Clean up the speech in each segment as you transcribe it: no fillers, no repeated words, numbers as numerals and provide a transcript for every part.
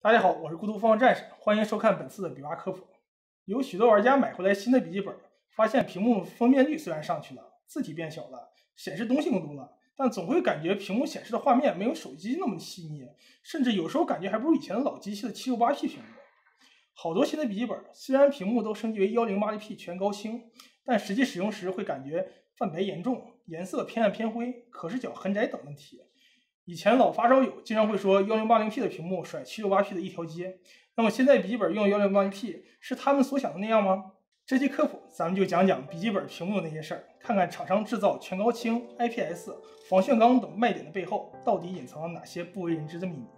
大家好，我是孤独方战士，欢迎收看本次的比划科普。有许多玩家买回来新的笔记本，发现屏幕分辨率虽然上去了，字体变小了，显示东西更多了，但总会感觉屏幕显示的画面没有手机那么细腻，甚至有时候感觉还不如以前的老机器的 768P 屏幕。好多新的笔记本虽然屏幕都升级为 1080P 全高清，但实际使用时会感觉泛白严重、颜色偏暗偏灰、可视角很窄等问题。以前老发烧友经常会说 1080P 的屏幕甩 768P 的一条街，那么现在笔记本用 1080P 是他们所想的那样吗？这期科普咱们就讲讲笔记本屏幕的那些事儿，看看厂商制造全高清、IPS、防眩钢等卖点的背后，到底隐藏了哪些不为人知的秘密。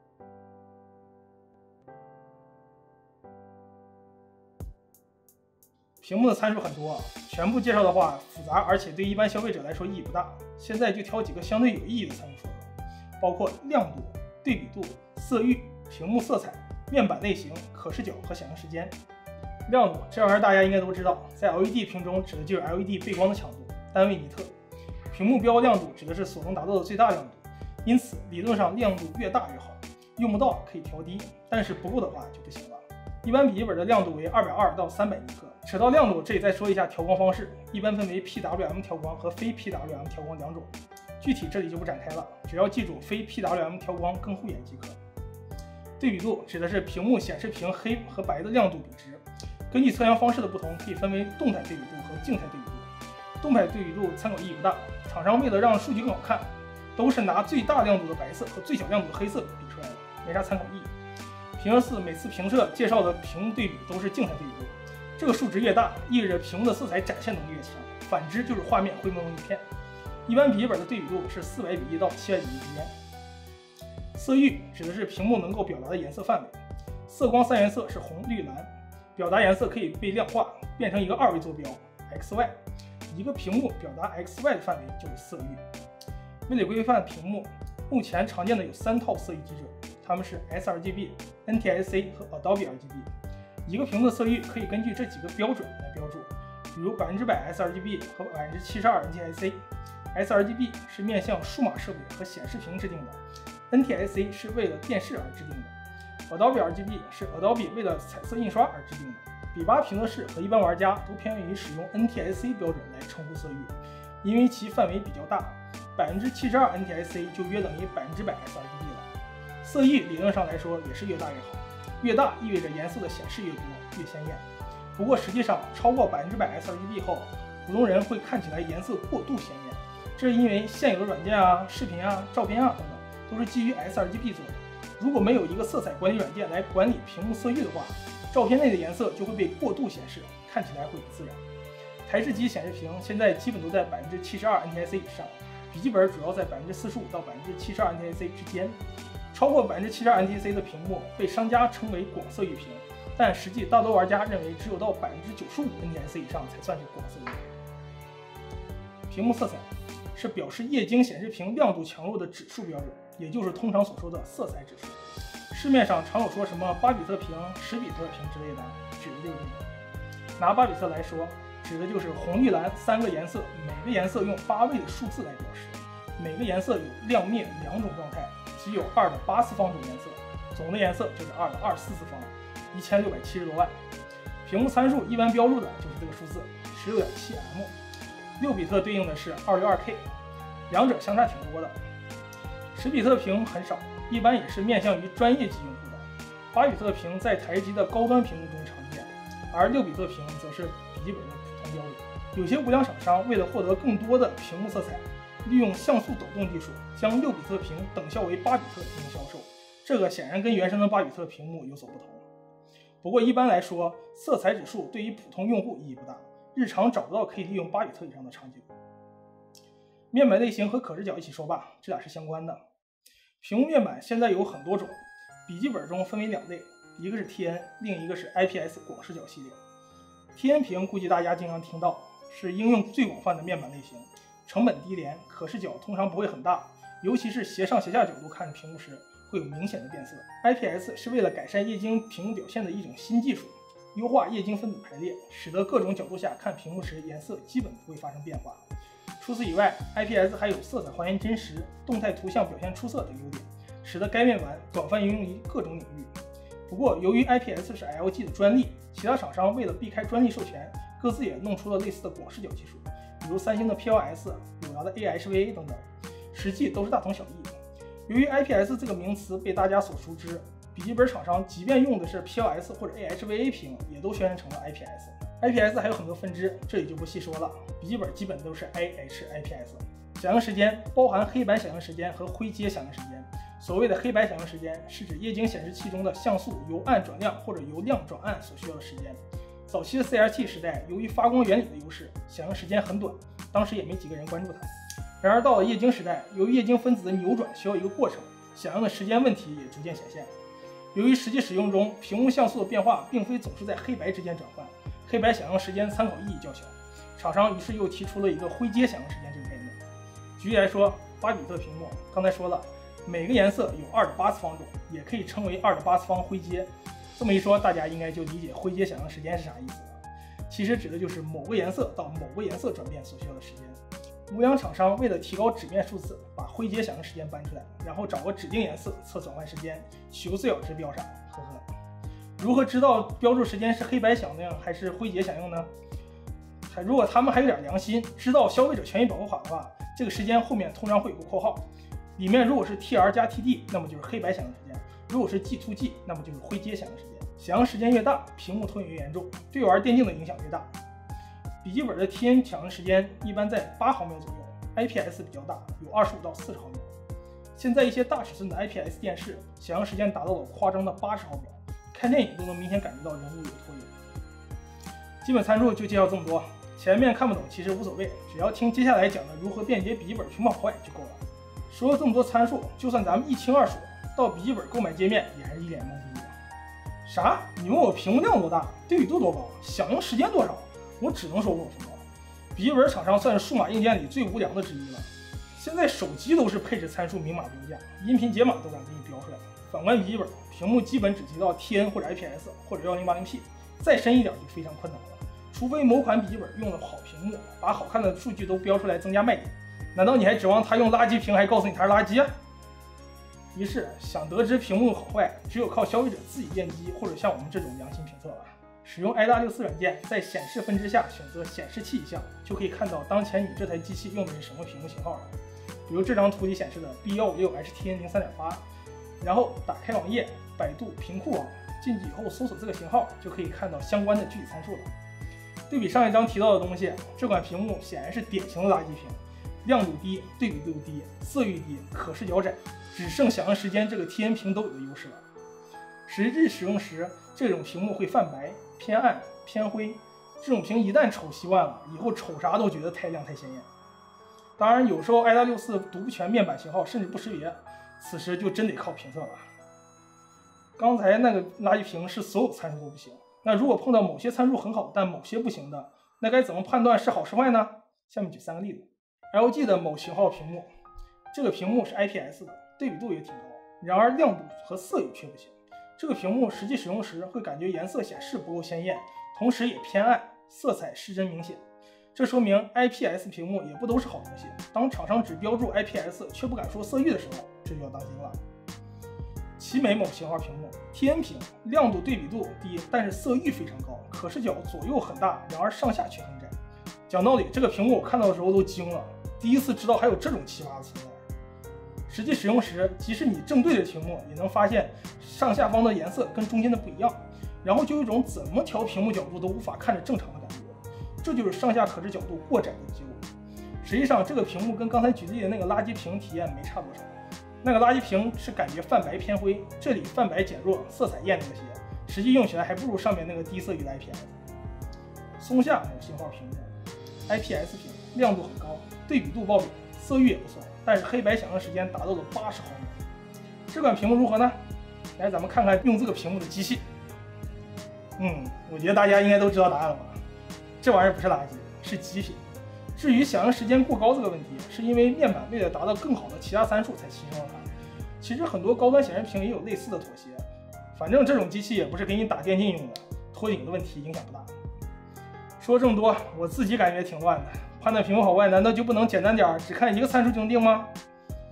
屏幕的参数很多啊，全部介绍的话复杂，而且对一般消费者来说意义不大。现在就挑几个相对有意义的参数说说，包括亮度、对比度、色域、屏幕色彩、面板类型、可视角和响应时间。亮度这玩意儿大家应该都知道，在 LED 屏中指的就是 LED 背光的强度，单位尼特。屏幕标亮度指的是所能达到的最大亮度，因此理论上亮度越大越好，用不到可以调低，但是不够的话就不行了。一般笔记本的亮度为220到300尼特。扯到亮度，这里再说一下调光方式，一般分为 PWM 调光和非 PWM 调光两种，具体这里就不展开了，只要记住非 PWM 调光更护眼即可。对比度指的是屏幕显示屏黑和白的亮度比值，根据测量方式的不同，可以分为动态对比度和静态对比度。动态对比度参考意义不大，厂商为了让数据更好看，都是拿最大亮度的白色和最小亮度的黑色比出来的，没啥参考意义。平时4每次评测介绍的屏幕对比都是静态对比度，这个数值越大，意味着屏幕的色彩展现能力越强，反之就是画面灰蒙蒙一片。一般笔记本的对比度是400:1到700:1之间。色域指的是屏幕能够表达的颜色范围，色光三原色是红、绿、蓝，表达颜色可以被量化，变成一个2维坐标 XY， 一个屏幕表达 XY 的范围就是色域。为了规范屏幕，目前常见的有3套色域基准，它们是 sRGB、NTSC 和 Adobe RGB。一个屏幕的色域可以根据这几个标准来标注，比如100% sRGB 和72% NTSC。sRGB 是面向数码设备和显示屏制定的 ，NTSC 是为了电视而制定的 ，Adobe RGB 是 Adobe 为了彩色印刷而制定的。比巴评测室和一般玩家都偏于使用 NTSC 标准来称呼色域，因为其范围比较大，72% NTSC 就约等于100% sRGB 了。色域理论上来说也是越大越好。越大意味着颜色的显示越多越鲜艳，不过实际上超过100% sRGB 后，普通人会看起来颜色过度鲜艳，这是因为现有的软件啊、视频啊、照片啊等等都是基于 sRGB 做的。如果没有一个色彩管理软件来管理屏幕色域的话，照片内的颜色就会被过度显示，看起来会不自然。台式机显示屏现在基本都在72% NTSC 以上，笔记本主要在45%到72% NTSC 之间。超过72% NTSC 的屏幕被商家称为广色域屏，但实际大多玩家认为只有到95% NTSC 以上才算是广色域。屏幕色彩是表示液晶显示屏亮度强弱的指数标准，也就是通常所说的色彩指数。市面上常有说什么8比特屏、10比特屏之类的，指的就是这个。拿8比特来说，指的就是红、绿、蓝3个颜色，每个颜色用8位的数字来表示，每个颜色有亮灭2种状态。只有2的8次方种颜色，总的颜色就是2的24次方，1670多万。屏幕参数一般标注的就是这个数字 16.7M， 6比特对应的是262K， 两者相差挺多的。10比特屏很少，一般也是面向于专业级用户的。8比特屏在台机的高端屏幕中常见，而6比特屏则是笔记本的普通标准。有些无良厂商为了获得更多的屏幕色彩，利用像素抖动技术，将6比特屏等效为8比特进行销售，这个显然跟原生的8比特屏幕有所不同。不过一般来说，色彩指数对于普通用户意义不大，日常找不到可以利用8比特以上的场景。面板类型和可视角一起说吧，这俩是相关的。屏幕面板现在有很多种，笔记本中分为2类，一个是 TN， 另一个是 IPS 广视角系列。TN 屏估计大家经常听到，是应用最广泛的面板类型。成本低廉，可视角通常不会很大，尤其是斜上斜下角度看屏幕时会有明显的变色。IPS 是为了改善液晶屏幕表现的一种新技术，优化液晶分子排列，使得各种角度下看屏幕时颜色基本不会发生变化。除此以外，IPS 还有色彩还原真实、动态图像表现出色等优点， 使得该面板广泛应用于各种领域。不过，由于 IPS 是 LG 的专利，其他厂商为了避开专利授权，各自也弄出了类似的广视角技术，比如三星的 PLS、友达的 AHVA 等等，实际都是大同小异。由于 IPS 这个名词被大家所熟知，笔记本厂商即便用的是 PLS 或者 AHVA 屏，也都宣传成了 IPS。IPS 还有很多分支，这里就不细说了。笔记本基本都是 IPS。响应时间包含黑白响应时间和灰阶响应时间。所谓的黑白响应时间，是指液晶显示器中的像素由暗转亮或者由亮转暗所需要的时间。早期的 CRT 时代，由于发光原理的优势，响应时间很短，当时也没几个人关注它。然而到了液晶时代，由于液晶分子的扭转需要一个过程，响应的时间问题也逐渐显现。由于实际使用中，屏幕像素的变化并非总是在黑白之间转换，黑白响应时间参考意义较小，厂商于是又提出了一个灰阶响应时间这个概念。举例来说，8比特屏幕，刚才说了，每个颜色有2的8次方种，也可以称为2的8次方灰阶。这么一说，大家应该就理解灰阶响应时间是啥意思了。其实指的就是某个颜色到某个颜色转变所需要的时间。无良厂商为了提高纸面数字，把灰阶响应时间搬出来，然后找个指定颜色测转换时间，取个最小值标上，呵呵。如何知道标注时间是黑白响应还是灰阶响应呢？如果他们还有点良心，知道消费者权益保护法的话，这个时间后面通常会有个括号，里面如果是 TR 加 TD， 那么就是黑白响应时间；如果是 G2G， 那么就是灰阶响应时间。响应时间越大，屏幕拖影越严重，对玩电竞的影响越大。笔记本的 TN 响应时间一般在8毫秒左右 ，IPS 比较大，有25到40毫秒。现在一些大尺寸的 IPS 电视响应时间达到了夸张的80毫秒，看电影都能明显感觉到人物有拖影。基本参数就介绍这么多，前面看不懂其实无所谓，只要听接下来讲的如何辨别笔记本屏幕好坏就够了。说了这么多参数，就算咱们一清二楚，到笔记本购买界面也还是一脸懵逼。啥？你问我屏幕亮多大，对比度多高，响应时间多少？我只能说我不知道。笔记本厂商算是数码硬件里最无良的之一了。现在手机都是配置参数明码标价，音频解码都敢给你标出来。反观笔记本，屏幕基本只提到 TN 或者 IPS 或者 1080P， 再深一点就非常困难了。除非某款笔记本用的好屏幕，把好看的数据都标出来增加卖点，难道你还指望它用垃圾屏还告诉你它是垃圾啊？于是想得知屏幕好坏，只有靠消费者自己验机，或者像我们这种良心评测了。使用 IDA64 软件，在显示分支下选择显示器一项，就可以看到当前你这台机器用的是什么屏幕型号了。比如这张图里显示的 B156HTN03.8， 然后打开网页，百度屏库网，进去以后搜索这个型号，就可以看到相关的具体参数了。对比上一章提到的东西，这款屏幕显然是典型的垃圾屏，亮度低，对比度低，色域低，可视角窄，只剩响应时间这个 TN 屏都有的优势了。实际使用时，这种屏幕会泛白、偏暗、偏灰，这种屏一旦瞅习惯了，以后瞅啥都觉得太亮太鲜艳。当然，有时候 IDA64 读不全面板型号，甚至不识别，此时就真得靠评测了。刚才那个垃圾屏是所有参数都不行，那如果碰到某些参数很好，但某些不行的，那该怎么判断是好是坏呢？下面举3个例子。LG 的某型号屏幕，这个屏幕是 IPS 的，对比度也挺高，然而亮度和色域却不行。这个屏幕实际使用时会感觉颜色显示不够鲜艳，同时也偏暗，色彩失真明显。这说明 IPS 屏幕也不都是好东西。当厂商只标注 IPS 却不敢说色域的时候，这就要当心了。奇美某型号屏幕 TN 屏，亮度对比度低，但是色域非常高，可视角左右很大，然而上下却很窄。讲道理，这个屏幕我看到的时候都惊了，第一次知道还有这种奇葩的存在。实际使用时，即使你正对着屏幕，也能发现上下方的颜色跟中间的不一样，然后就有一种怎么调屏幕角度都无法看着正常的感觉。这就是上下可视角度过窄的结果。实际上，这个屏幕跟刚才举例的那个垃圾屏体验没差多少。那个垃圾屏是感觉泛白偏灰，这里泛白减弱，色彩艳了些，实际用起来还不如上面那个低色域的 IPS。松下某型号屏幕 IPS 屏，亮度很高，对比度爆表，色域也不错，但是黑白响应时间达到了80毫秒。这款屏幕如何呢？来，咱们看看用这个屏幕的机器。我觉得大家应该都知道答案了吧？这玩意儿不是垃圾，是极品。至于响应时间过高这个问题，是因为面板为了达到更好的其他参数才牺牲了它。其实很多高端显示屏也有类似的妥协，反正这种机器也不是给你打电竞用的，脱影的问题影响不大。说这么多，我自己感觉挺乱的。判断屏幕好坏，难道就不能简单点，只看一个参数就能定吗？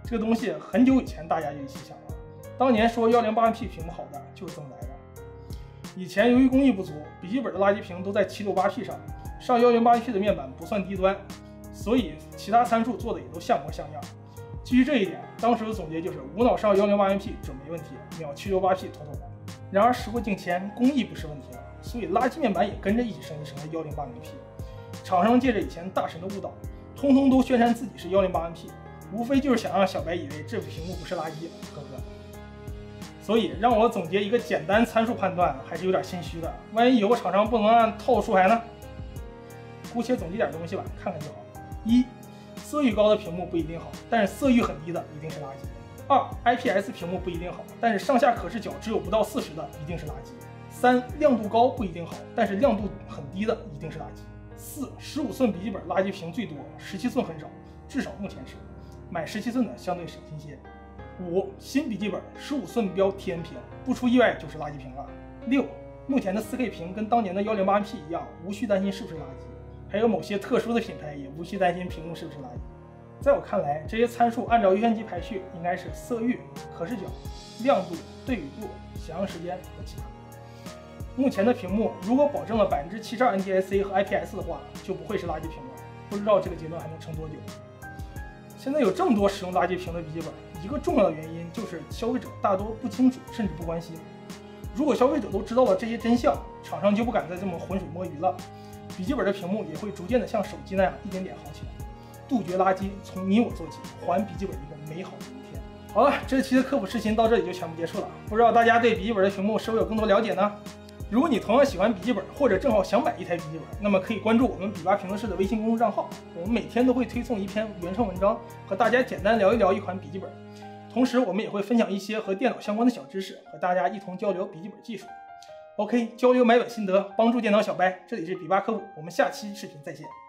这个东西很久以前大家就一起想了，当年说1080p 屏幕好的就是这么来的。以前由于工艺不足，笔记本的垃圾屏都在768P 上 1080p 的面板不算低端，所以其他参数做的也都像模像样。基于这一点，当时的总结就是无脑上1080p准没问题，秒768P 妥妥的。然而时过境迁，工艺不是问题了，所以垃圾面板也跟着一起升级成了1080p。厂商借着以前大神的误导，通通都宣传自己是1080p，无非就是想让小白以为这部屏幕不是垃圾，呵呵。所以让我总结一个简单参数判断，还是有点心虚的。万一有个厂商不能按套路出牌呢？姑且总结点东西吧，看看就好。一，色域高的屏幕不一定好，但是色域很低的一定是垃圾。二 ，IPS 屏幕不一定好，但是上下可视角只有不到40的一定是垃圾。三，亮度高不一定好，但是亮度很低的一定是垃圾。四，15寸笔记本垃圾屏最多，17寸很少，至少目前是。买17寸的相对省心些。五，新笔记本15寸标 TN 屏，不出意外就是垃圾屏了。六，目前的 4K 屏跟当年的1080p一样，无需担心是不是垃圾。还有某些特殊的品牌也无需担心屏幕是不是垃圾。在我看来，这些参数按照优先级排序，应该是色域、可视角、亮度、对比度、响应时间和其他。目前的屏幕如果保证了72% NTSC 和 IPS 的话，就不会是垃圾屏了。不知道这个结论还能撑多久。现在有这么多使用垃圾屏的笔记本，一个重要的原因就是消费者大多不清楚，甚至不关心。如果消费者都知道了这些真相，厂商就不敢再这么浑水摸鱼了。笔记本的屏幕也会逐渐的像手机那样一点点好起来。杜绝垃圾，从你我做起，还笔记本一个美好的明天。好了，这期的科普视频到这里就全部结束了。不知道大家对笔记本的屏幕是否有更多了解呢？如果你同样喜欢笔记本，或者正好想买一台笔记本，那么可以关注我们笔吧评论室的微信公众账号，我们每天都会推送一篇原创文章，和大家简单聊一聊一款笔记本。同时，我们也会分享一些和电脑相关的小知识，和大家一同交流笔记本技术。OK， 交流买本心得，帮助电脑小白。这里是笔吧科普，我们下期视频再见。